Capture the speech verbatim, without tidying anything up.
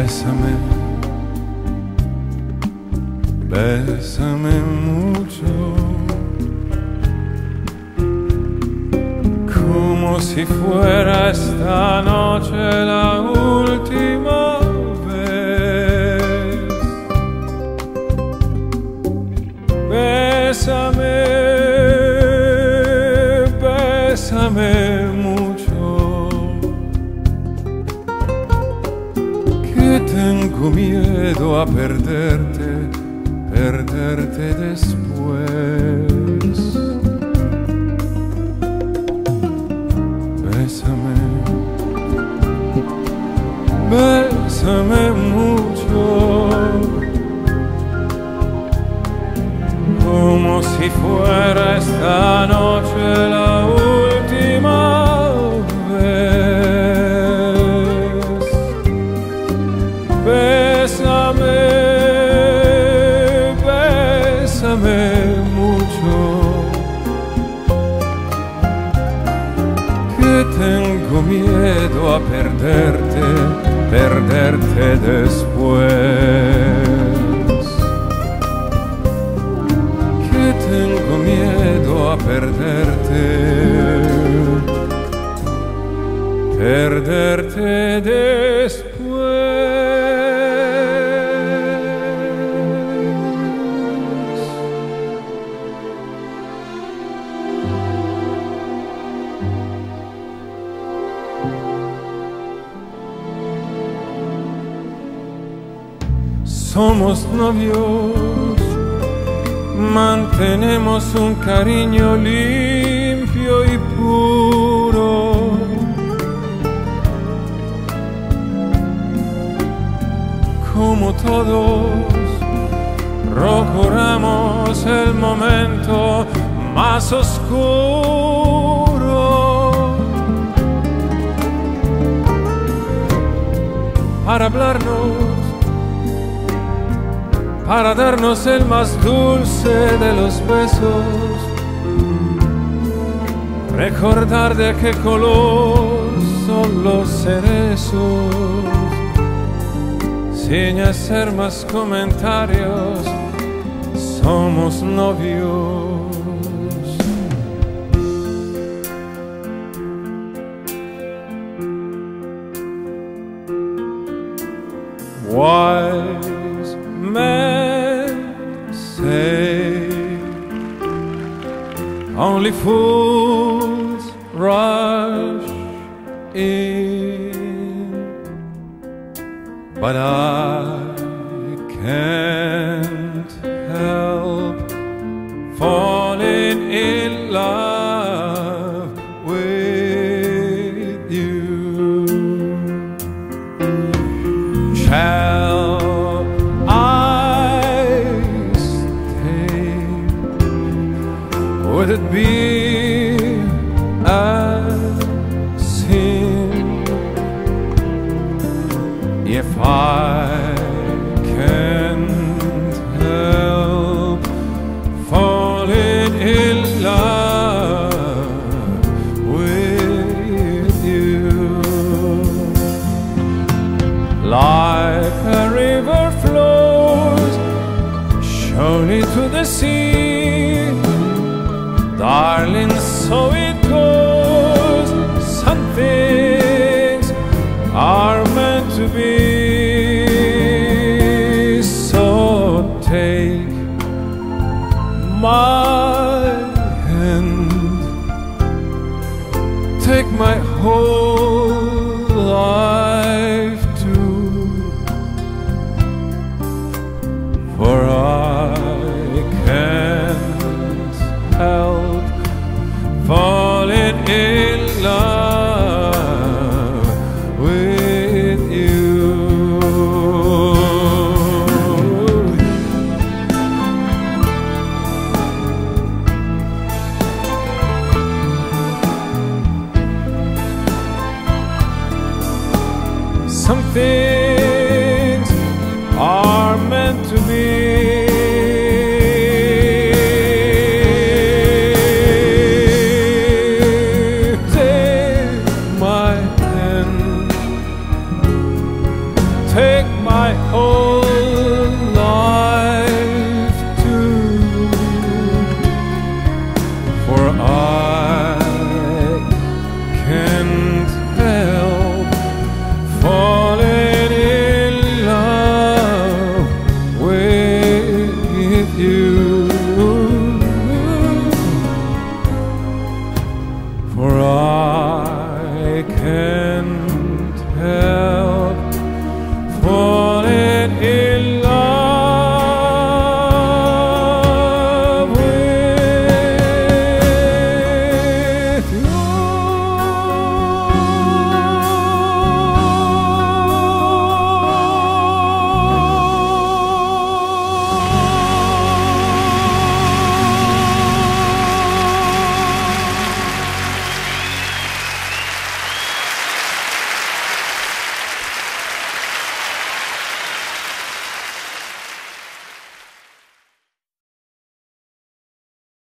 Bésame, bésame mucho, como si fuera esta noche la última vez. Bésame, bésame mucho, que tengo miedo a perderte, perderte después. Bésame, bésame mucho, como si fuera esta noche la última vez. Bésame, bésame mucho, que tengo miedo a perderte, perderte después. Que tengo miedo a perderte, perderte después. Somos novios, mantenemos un cariño limpio y puro. Como todos, procuramos el momento más oscuro para hablarnos, para darnos el más dulce de los besos, recordar de qué color son los cerezos, sin hacer más comentarios, somos novios. Wise men say only fools rush in, but I can't help falling in love with you. Shall I stay? Would it be a sin if I can't help falling in love with you? Like a river flows surely to the sea,